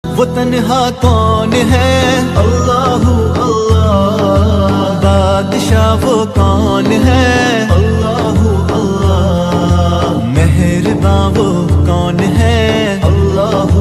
वो तन्हा कौन है, अल्लाहू अल्लाह। बादशाह वो कौन है, अल्लाहू अल्लाह। मेहरबान वो कौन है, अल्लाहू